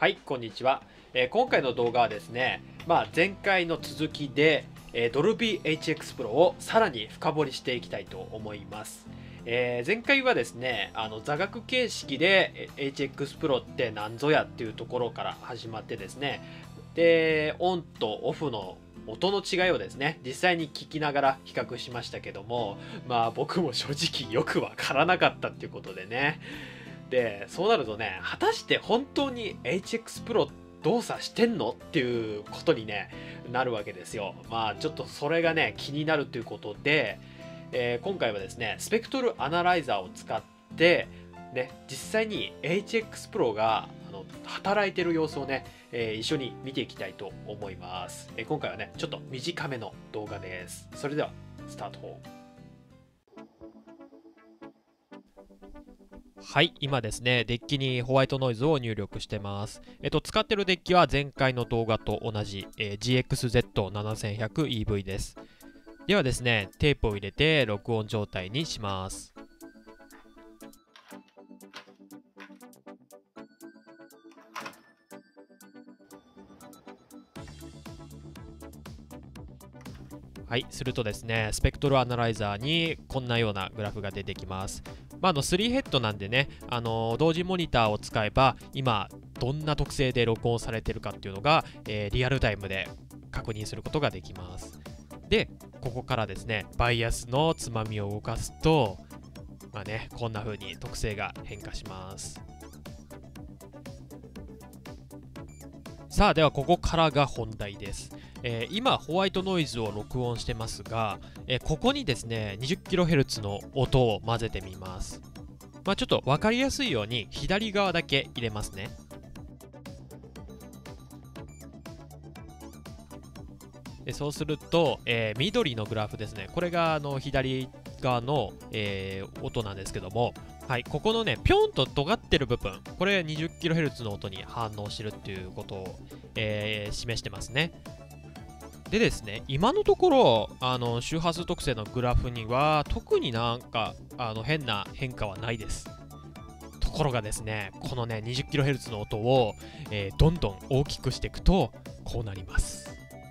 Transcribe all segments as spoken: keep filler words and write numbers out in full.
はい、こんにちは。えー今回の動画はですね、まあ、前回の続きで、えー、ドルビー エイチエックス Pro をさらに深掘りしていきたいと思います。えー前回はですね、あの座学形式でえー エイチエックス Pro って何ぞやっていうところから始まってですね、で、オンとオフの音の違いをですね、実際に聞きながら比較しましたけども、まあ僕も正直よくわからなかったっていうことでね、で、そうなるとね、果たして本当に エイチエックス Pro 動作してんのっていうことにね、なるわけですよ。まあちょっとそれがね、気になるということで、えー今回はですね、スペクトルアナライザーを使って、ね、実際に エイチエックス Pro があの働いてる様子をね、えー一緒に見ていきたいと思います。えー今回はね、ちょっと短めの動画です。それでは、スタート。はい、今ですね、デッキにホワイトノイズを入力してます。えっと、使ってるデッキは前回の動画と同じ、えー ジーエックスゼットななせんひゃくイーブイ です。ではですね、テープを入れて録音状態にします。はい、するとですね、スペクトルアナライザーにこんなようなグラフが出てきます。まあ、あのスリーヘッドなんでね、あの同時モニターを使えば、今、どんな特性で録音されてるかっていうのが、えーリアルタイムで確認することができます。で、ここからですね、バイアスのつまみを動かすと、まあね、こんな風に特性が変化します。さあ、ではここからが本題です。えー今、ホワイトノイズを録音してますが、えーここにですね、にじゅっキロヘルツ の音を混ぜてみます。まあ、ちょっと分かりやすいように左側だけ入れますね。でそうすると、えー緑のグラフですね。これがあの左側の、えー音なんですけども、はい、ここのね、ぴょんと尖ってる部分、これ にじゅっキロヘルツ の音に反応してるっていうことを、えー示してますね。でですね、今のところ、あの周波数特性のグラフには、特になんかあの変な変化はないです。ところがですね、このね、にじゅっキロヘルツ の音を、えーどんどん大きくしていくと、こうなります。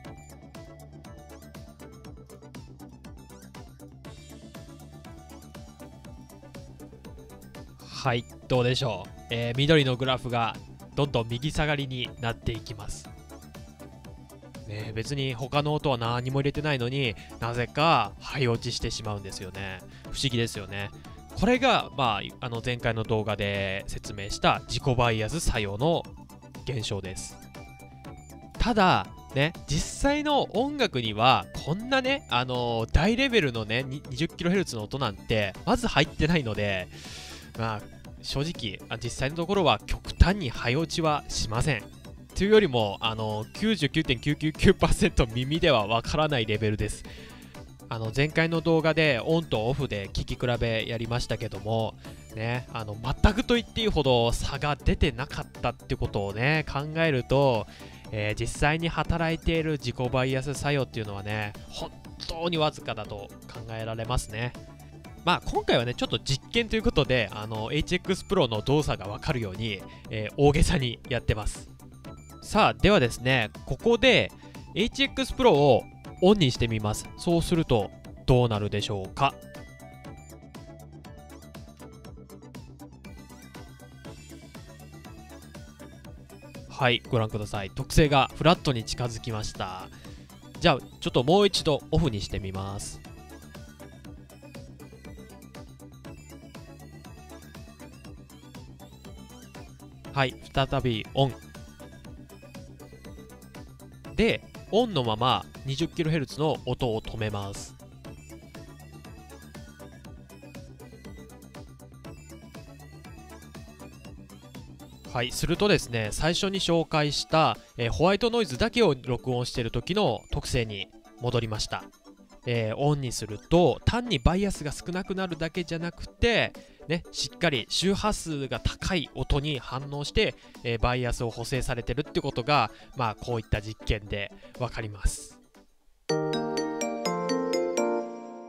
はい、どうでしょう。えー緑のグラフがどんどん右下がりになっていきます。ね、別に他の音は何も入れてないのになぜか早落ちしてしまうんですよね。不思議ですよね。これが、まあ、あの前回の動画で説明した自己バイアス作用の現象です。ただ、ね、実際の音楽にはこんなね、あのー大レベルのね にじゅっキロヘルツ の音なんてまず入ってないので、まあ、正直あ実際のところは極端に早落ちはしません。というよりも、あの きゅうじゅうきゅうてんきゅうきゅうきゅうパーセント 耳ではわからないレベルです。あの前回の動画でオンとオフで聞き比べやりましたけども、ね、あの全くと言っていいほど差が出てなかったってことをね考えると、えー実際に働いている自己バイアス作用っていうのはね本当にわずかだと考えられますね。まあ今回はねちょっと実験ということで、あの エイチエックス Pro の動作がわかるように、えー大げさにやってます。さあ、ではですね、ここで エイチエックス Pro をオンにしてみます。そうするとどうなるでしょうか。はい、ご覧ください。特性がフラットに近づきました。じゃあ、ちょっともう一度オフにしてみます。はい、再びオン。で、オンのまま にじゅっキロヘルツ の音を止めます。はい、するとですね、最初に紹介した、えーホワイトノイズだけを録音している時の特性に戻りました。えーオンにすると単にバイアスが少なくなるだけじゃなくて、ね、しっかり周波数が高い音に反応して、えーバイアスを補正されてるってことが、まあ、こういった実験で分かります。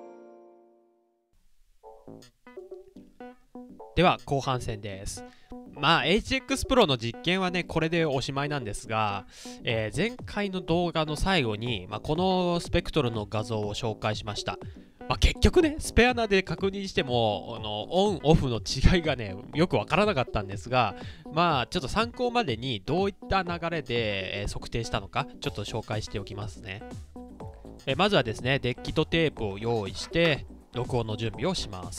では後半戦です。 まあ エイチエックス Pro の実験はねこれでおしまいなんですが、えー前回の動画の最後に、まあ、このスペクトルの画像を紹介しました。まあ、結局ねスペアナで確認してもあのオンオフの違いがねよくわからなかったんですが、まあちょっと参考までにどういった流れで、えー測定したのかちょっと紹介しておきますね。えーまずはですねデッキとテープを用意して録音の準備をします。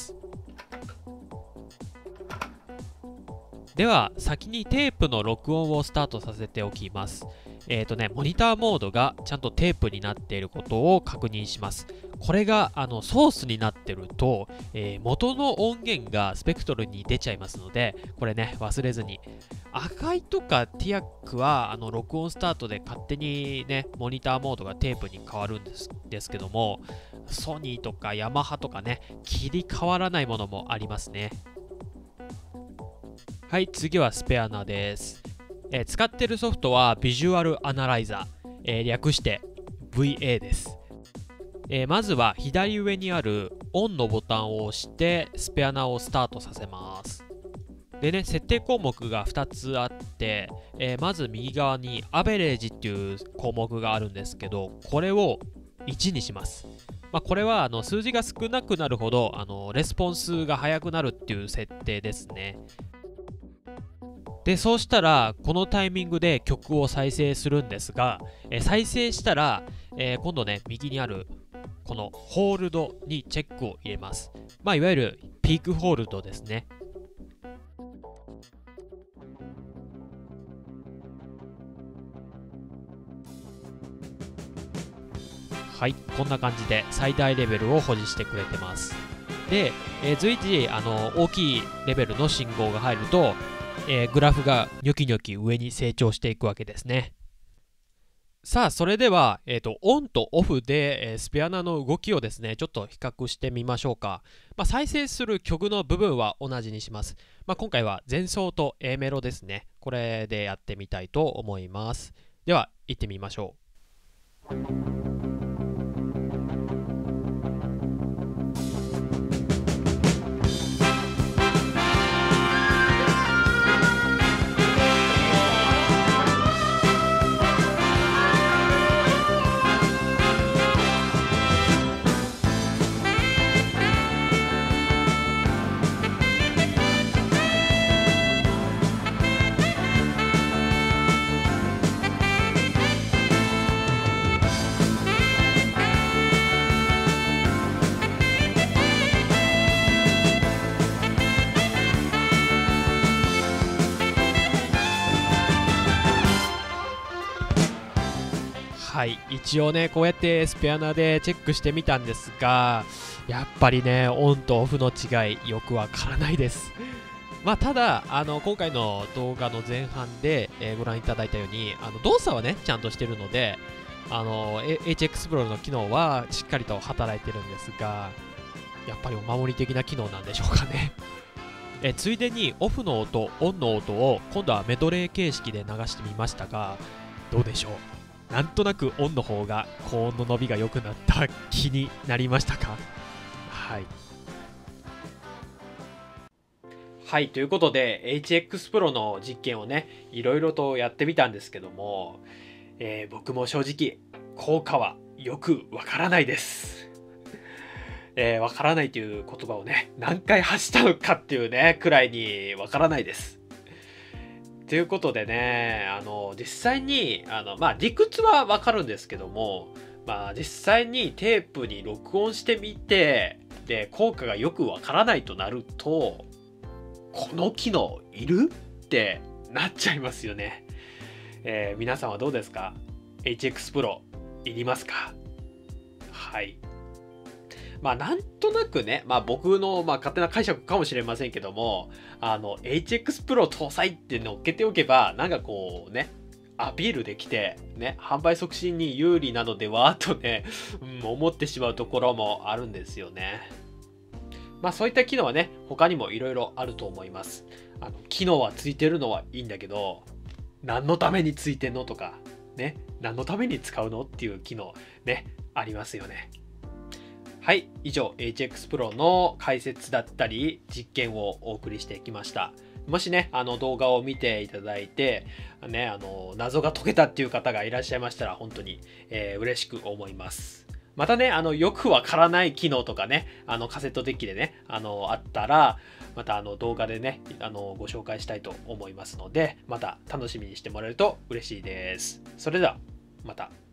では先にテープの録音をスタートさせておきます。えっとねモニターモードがちゃんとテープになっていることを確認します。これがあのソースになってると、えー元の音源がスペクトルに出ちゃいますので、これね忘れずに。赤いとかティアックはあの録音スタートで勝手にねモニターモードがテープに変わるんですですけども、ソニーとかヤマハとかね切り替わらないものもありますね。はい、次はスペアナです。えー使ってるソフトはビジュアルアナライザー、えー略して ブイエー です。えーまずは左上にあるオンのボタンを押してスペアナをスタートさせます。でね、設定項目がふたつあって、えーまず右側にアベレージっていう項目があるんですけど、これをいちにします。まあ、これはあの数字が少なくなるほどあのレスポンスが速くなるっていう設定ですね。でそうしたらこのタイミングで曲を再生するんですが、えー再生したら、えー今度ね右にあるこのホールドにチェックを入れます。まあいわゆるピークホールドですね。はい、こんな感じで最大レベルを保持してくれてます。で、えー随時あの大きいレベルの信号が入ると、えーグラフがニョキニョキ上に成長していくわけですね。さあそれでは、えーとオンとオフで、えースペアナの動きをですねちょっと比較してみましょうか。まあ、再生する曲の部分は同じにします。まあ、今回は前奏と A メロですね。これでやってみたいと思います。では行ってみましょう。はい、一応ねこうやってスペアナでチェックしてみたんですが、やっぱりねオンとオフの違いよくわからないです。まあただあの今回の動画の前半で、えーご覧いただいたようにあの動作はねちゃんとしてるので、あの エイチエックス Pro の機能はしっかりと働いてるんですが、やっぱりお守り的な機能なんでしょうかね。えついでにオフの音オンの音を今度はメドレー形式で流してみましたが、どうでしょう。なんとなくオンの方が高音の伸びが良くなった気になりましたか？はい。はい、ということで エイチエックス Pro の実験をねいろいろとやってみたんですけども、えー僕も正直効果はよくわからないです。えーわからないという言葉をね何回発したのかっていうねくらいにわからないです。ということでね、あの実際にあの、まあ、理屈はわかるんですけども、まあ、実際にテープに録音してみてで効果がよくわからないとなると、この機能いるってなっちゃいますよね。えー皆さんはどうですか？ エイチエックス Pro いりますか？はい。まあなんとなくね、まあ僕のまあ勝手な解釈かもしれませんけども、あの エイチエックス Pro 搭載って乗っけておけば、なんかこうね、アピールできて、ね、販売促進に有利なのではとね、うん、思ってしまうところもあるんですよね。まあそういった機能はね、他にもいろいろあると思います。あの機能はついてるのはいいんだけど、何のためについてんのとか、ね、何のために使うのっていう機能ね、ありますよね。はい、以上 エイチエックス Pro の解説だったり実験をお送りしてきました。 もしね、あの動画を見ていただいて、ね、あの謎が解けたっていう方がいらっしゃいましたら、本当に、えー、嬉しく思います。またね、あのよくわからない機能とかね、あのカセットデッキでね、あのあったら、またあの動画でね、あのご紹介したいと思いますので、また楽しみにしてもらえると嬉しいです。それでは、また。